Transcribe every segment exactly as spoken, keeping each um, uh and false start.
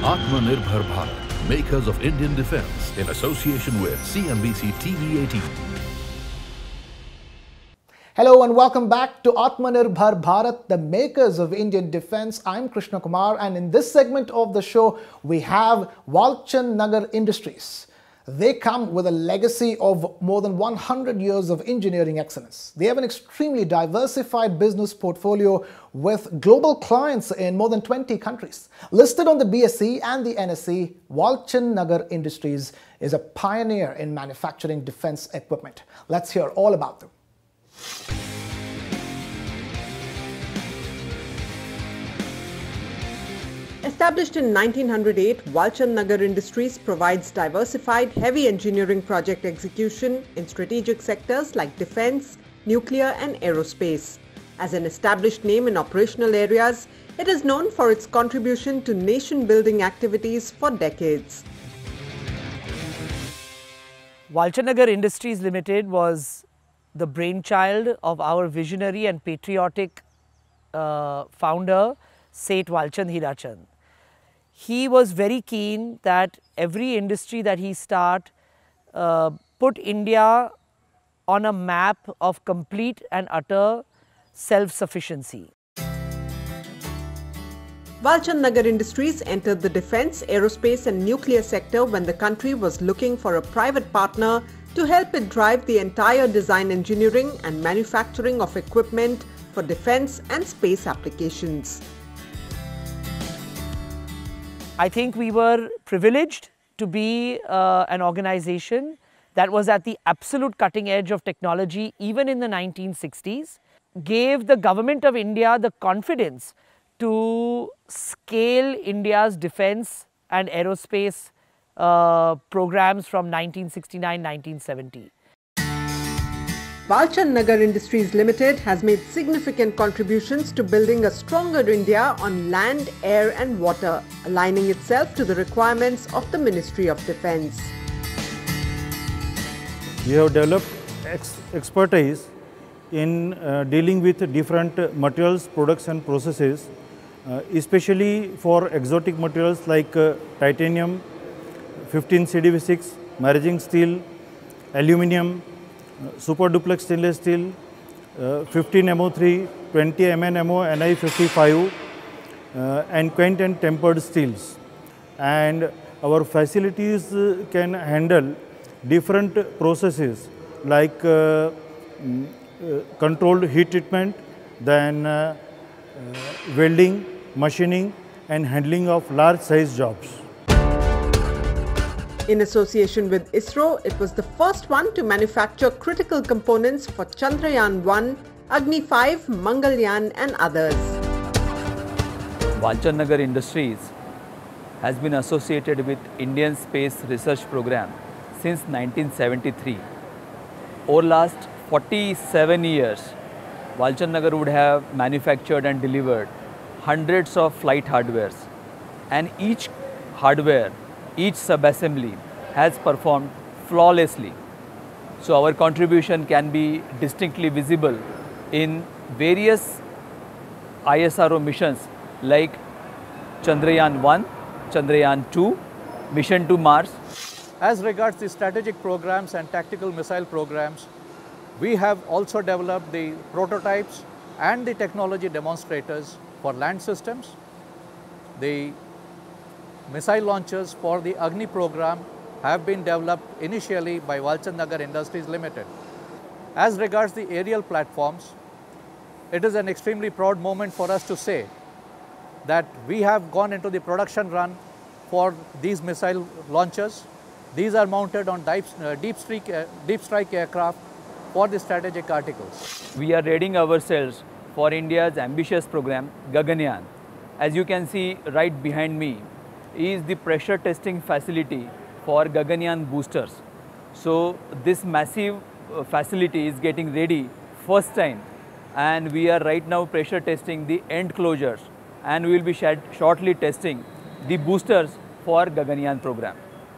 Atmanirbhar Bharat, makers of Indian defence, in association with C N B C T V eighteen. Hello and welcome back to Atmanirbhar Bharat, the makers of Indian defence. I'm Krishna Kumar, and in this segment of the show, we have Walchand Nagar Industries. They come with a legacy of more than one hundred years of engineering excellence. They have an extremely diversified business portfolio with global clients in more than twenty countries. Listed on the B S E and the N S E, Walchand Nagar Industries is a pioneer in manufacturing defence equipment. Let's hear all about them. Established in nineteen oh eight, Walchand Nagar Industries provides diversified heavy engineering project execution in strategic sectors like defence, nuclear and aerospace. As an established name in operational areas, it is known for its contribution to nation-building activities for decades. Walchand Nagar Industries Limited was the brainchild of our visionary and patriotic uh, founder, Seth Walchand Hirachand. He was very keen that every industry that he start uh, put India on a map of complete and utter self-sufficiency. Walchand Nagar Industries entered the defence, aerospace and nuclear sector when the country was looking for a private partner to help it drive the entire design, engineering and manufacturing of equipment for defence and space applications. I think we were privileged to be uh, an organization that was at the absolute cutting edge of technology even in the nineteen sixties, gave the government of India the confidence to scale India's defence and aerospace uh, programs from nineteen sixty-nine to nineteen seventy. Walchand Nagar Industries Limited has made significant contributions to building a stronger India on land, air and water, aligning itself to the requirements of the Ministry of Defence. We have developed ex expertise in uh, dealing with different materials, products and processes, uh, especially for exotic materials like uh, titanium, fifteen C D V six, maraging steel, aluminium, super duplex stainless steel, uh, fifteen M O three, twenty M N M O N I fifty-five uh, and quaint and tempered steels. And our facilities uh, can handle different processes like uh, mm, uh, controlled heat treatment, then uh, uh, welding, machining and handling of large size jobs. In association with ISRO, it was the first one to manufacture critical components for Chandrayaan one, Agni five, Mangalyaan and others. Walchand Nagar Industries has been associated with Indian Space Research Program since nineteen seventy-three. Over last forty-seven years, Walchand Nagar would have manufactured and delivered hundreds of flight hardwares, and each hardware, each sub-assembly has performed flawlessly. So our contribution can be distinctly visible in various I S R O missions like Chandrayaan one, Chandrayaan two, Mission to Mars. As regards the strategic programs and tactical missile programs, we have also developed the prototypes and the technology demonstrators for land systems. The missile launchers for the Agni program have been developed initially by Walchand Nagar Industries Limited. As regards the aerial platforms, it is an extremely proud moment for us to say that we have gone into the production run for these missile launchers. These are mounted on deep, uh, deep, strike, uh, deep strike aircraft for the strategic articles. We are readying ourselves for India's ambitious program, Gaganyaan. As you can see right behind me is the pressure testing facility for Gaganyaan boosters. So this massive uh, facility is getting ready first time, and we are right now pressure testing the end closures, and we will be shortly testing the boosters for Gaganyaan program.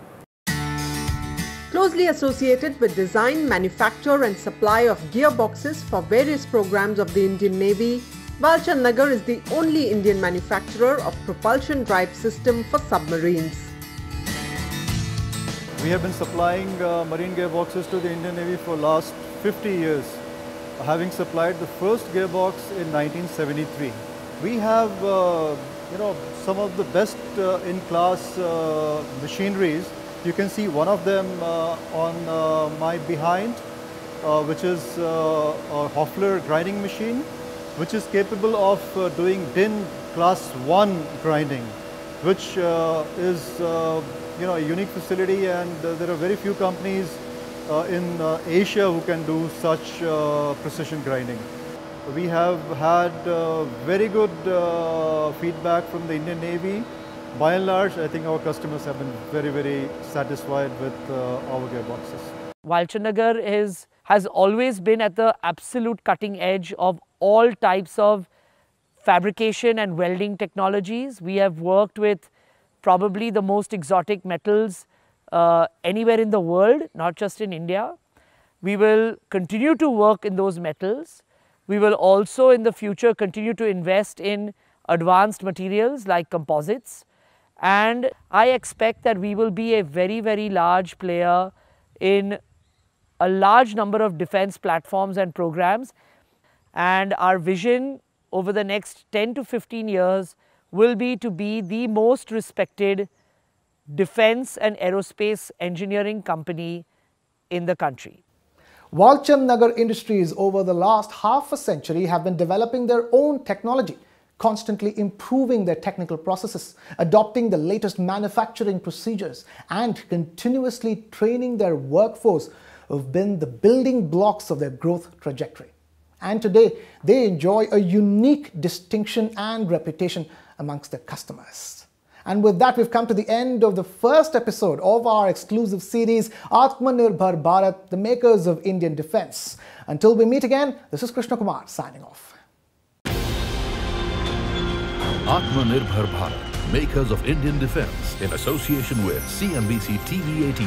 Closely associated with design, manufacture and supply of gearboxes for various programs of the Indian Navy, Walchand Nagar is the only Indian manufacturer of propulsion drive system for submarines. We have been supplying uh, marine gearboxes to the Indian Navy for last fifty years, having supplied the first gearbox in nineteen seventy-three. We have, uh, you know, some of the best uh, in-class uh, machineries. You can see one of them uh, on uh, my behind, uh, which is uh, a Hoffler grinding machine, which is capable of uh, doing D I N class one grinding, which uh, is uh, you know, a unique facility, and uh, there are very few companies uh, in uh, Asia who can do such uh, precision grinding. We have had uh, very good uh, feedback from the Indian Navy. By and large, I think our customers have been very, very satisfied with uh, our gearboxes. Walchand Nagar is, has always been at the absolute cutting edge of all types of fabrication and welding technologies. We have worked with probably the most exotic metals uh, anywhere in the world, not just in India. We will continue to work in those metals. We will also in the future continue to invest in advanced materials like composites. And I expect that we will be a very, very large player in a large number of defense platforms and programs. And our vision over the next ten to fifteen years will be to be the most respected defense and aerospace engineering company in the country. Walchand Nagar Industries over the last half a century have been developing their own technology, constantly improving their technical processes, adopting the latest manufacturing procedures, and continuously training their workforce who've been the building blocks of their growth trajectory. And today, they enjoy a unique distinction and reputation amongst their customers. And with that, we've come to the end of the first episode of our exclusive series, Atmanirbhar Bharat, the makers of Indian defense. Until we meet again, this is Krishna Kumar signing off. Atmanirbhar Bharat, makers of Indian defense, in association with C N B C T V eighteen.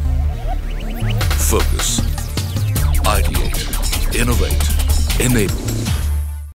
Focus, ideate, innovate, enable.